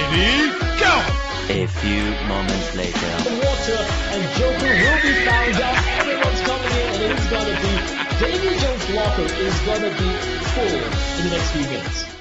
Ready, go! A few moments later. The water and Joker will be found out. Everyone's coming in and it is going to be Davy Jones' locker is going to be full in the next few minutes.